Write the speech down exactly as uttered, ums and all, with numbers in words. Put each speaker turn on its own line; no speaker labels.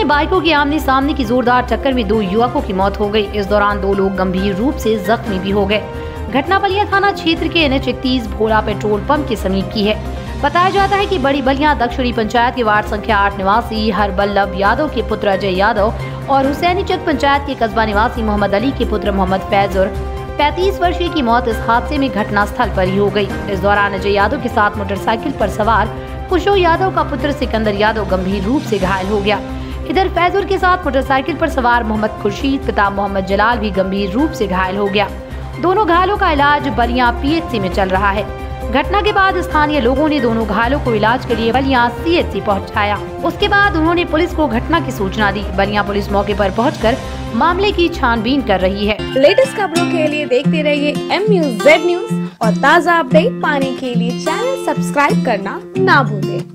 में बाइकों की आमने सामने की जोरदार टक्कर में दो युवकों की मौत हो गई। इस दौरान दो लोग गंभीर रूप से जख्मी भी हो गए। घटना बलिया थाना क्षेत्र के एन एच इकतीस भोला पेट्रोल पंप के समीप की है। बताया जाता है कि बड़ी बलिया दक्षिणी पंचायत के वार्ड संख्या आठ निवासी हरबल्लभ यादव के पुत्र अजय यादव और हुसैनी चक पंचायत के कस्बा निवासी मोहम्मद अली के पुत्र मोहम्मद फैज और पैंतीस वर्षीय की मौत इस हादसे में घटना स्थल पर ही हो गई। इस दौरान अजय यादव के साथ मोटरसाइकिल पर सवार खुशो यादव का पुत्र सिकंदर यादव गंभीर रूप से घायल हो गया। इधर फैजुर के साथ मोटरसाइकिल पर सवार मोहम्मद खुर्शीद पिता मोहम्मद जलाल भी गंभीर रूप से घायल हो गया। दोनों घायलों का इलाज बलिया पी एच सी में चल रहा है। घटना के बाद स्थानीय लोगों ने दोनों घायलों को इलाज के लिए बलिया सी एच सी पहुंचाया। उसके बाद उन्होंने पुलिस को घटना की सूचना दी। बलिया पुलिस मौके पर पहुंचकर मामले की छानबीन कर रही है।
लेटेस्ट खबरों के लिए देखते रहिए एम न्यूज़ जेड न्यूज़ और ताज़ा अपडेट पाने के लिए चैनल सब्सक्राइब करना ना भूलें।